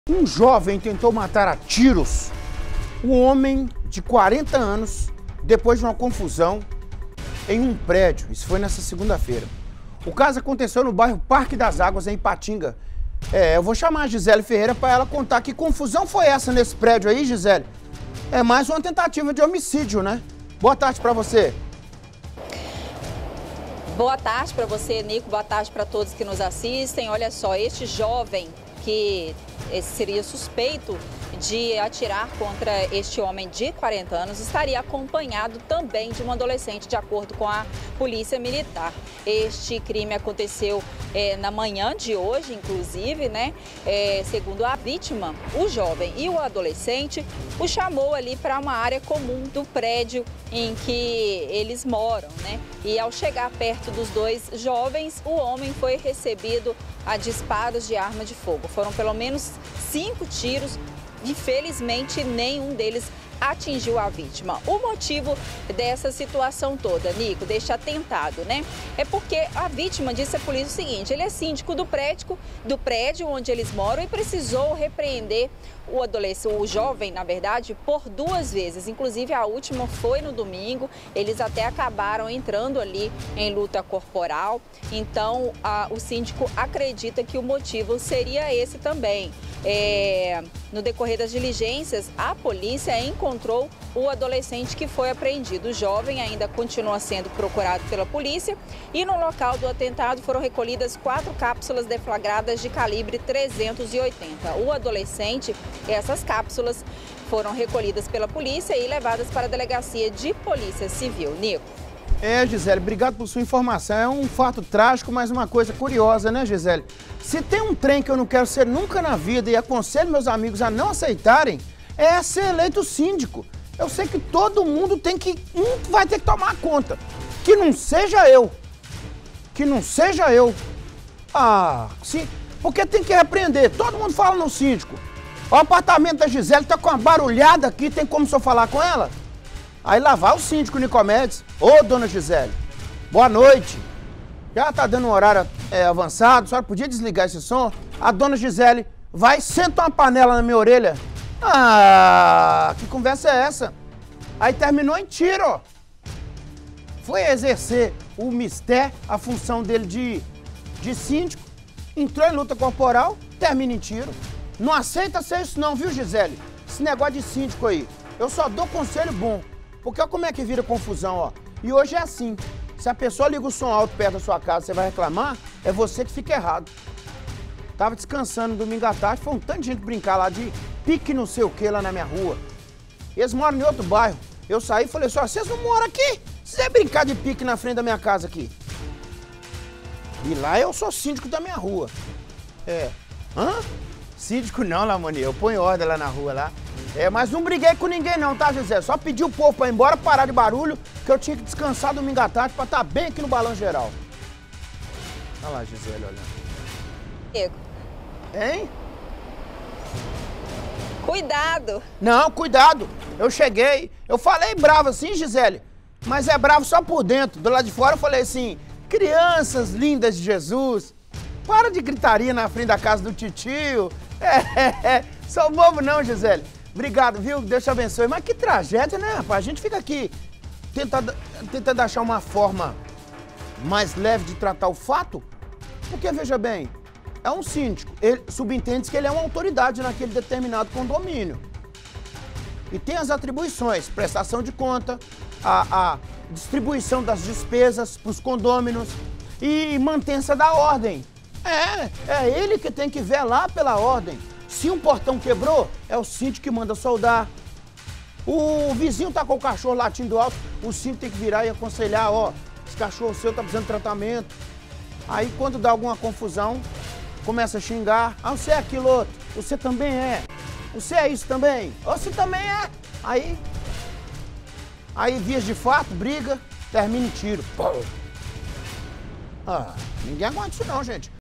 Um jovem tentou matar a tiros um homem de 40 anos depois de uma confusão em um prédio. Isso foi nessa segunda-feira. O caso aconteceu no bairro Parque das Águas, em Ipatinga. Eu vou chamar a Gisele Ferreira para ela contar que confusão foi essa nesse prédio aí, Gisele. É mais uma tentativa de homicídio, né? Boa tarde para você. Boa tarde para você, Nico. Boa tarde para todos que nos assistem. Olha só, este jovem que seria suspeito de atirar contra este homem de 40 anos estaria acompanhado também de um adolescente, de acordo com a Polícia Militar. Este crime aconteceu na manhã de hoje, inclusive, né? Segundo a vítima, o jovem e o adolescente o chamou ali para uma área comum do prédio em que eles moram, né? E ao chegar perto dos dois jovens, o homem foi recebido a disparos de arma de fogo. Foram pelo menos 5 tiros. Infelizmente, nenhum deles atingiu a vítima. O motivo dessa situação toda, Nico, deste atentado, né? É porque a vítima disse à polícia o seguinte: ele é síndico do prédio onde eles moram e precisou repreender o jovem, na verdade, por 2 vezes. Inclusive, a última foi no domingo. Eles até acabaram entrando ali em luta corporal. Então, o síndico acredita que o motivo seria esse também. No decorrer das diligências, a polícia encontrou o adolescente que foi apreendido. O jovem ainda continua sendo procurado pela polícia e no local do atentado foram recolhidas 4 cápsulas deflagradas de calibre 380. O adolescente, essas cápsulas foram recolhidas pela polícia e levadas para a delegacia de polícia civil. Nico. Gisele, obrigado por sua informação. É um fato trágico, mas uma coisa curiosa, né, Gisele? Se tem um trem que eu não quero ser nunca na vida e aconselho meus amigos a não aceitarem, é ser eleito síndico. Eu sei que todo mundo vai ter que tomar conta. Que não seja eu. Que não seja eu. Sim, porque tem que repreender. Todo mundo fala no síndico. O apartamento da Gisele tá com uma barulhada aqui, tem como o senhor falar com ela? Aí lá vai o síndico Nicomedes. Ô, dona Gisele, boa noite. Já tá dando um horário avançado, a senhora podia desligar esse som? A dona Gisele vai, senta uma panela na minha orelha. Que conversa é essa? Aí terminou em tiro, ó. Foi exercer o mistério, a função dele de síndico, entrou em luta corporal, termina em tiro. Não aceita ser isso não, viu, Gisele? Esse negócio de síndico aí. Eu só dou conselho bom. Porque olha como é que vira confusão, ó. E hoje é assim. Se a pessoa liga o som alto perto da sua casa, você vai reclamar, é você que fica errado. Tava descansando domingo à tarde, foi um tanto de gente brincar lá de pique não sei o que lá na minha rua. Eles moram em outro bairro. Eu saí e falei assim, ó, vocês não moram aqui? Vocês vão brincar de pique na frente da minha casa aqui. E lá eu sou síndico da minha rua. Síndico não, Lamoni, eu ponho ordem lá na rua lá. Mas não briguei com ninguém não, tá, Gisele? Só pedi o povo pra ir embora, parar de barulho, que eu tinha que descansar domingo à tarde pra estar bem aqui no Balanço Geral. Olha lá, Gisele, olha. Diego. Hein? Cuidado! Não, cuidado. Eu cheguei, eu falei bravo assim, Gisele, mas é bravo só por dentro. Do lado de fora eu falei assim, crianças lindas de Jesus, para de gritaria na frente da casa do titio. Sou bobo não, Gisele. Obrigado, viu? Deus te abençoe. Mas que tragédia, né, rapaz? A gente fica aqui tentando achar uma forma mais leve de tratar o fato, porque, veja bem, é um síndico. Ele subentende que ele é uma autoridade naquele determinado condomínio. E tem as atribuições, prestação de conta, a distribuição das despesas para os condôminos e mantença da ordem. É ele que tem que velar pela ordem. Se um portão quebrou, é o síndico que manda soldar. O vizinho tá com o cachorro latindo alto, o síndico tem que virar e aconselhar, ó, esse cachorro seu tá precisando de tratamento. Aí quando dá alguma confusão, começa a xingar. Você é aquilo outro, você também é. Você é isso também, você também é. Aí vias de fato, briga, termina em tiro. Ninguém aguenta isso não, gente.